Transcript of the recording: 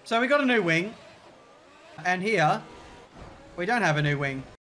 So we got a new wing. And here, we don't have a new wing.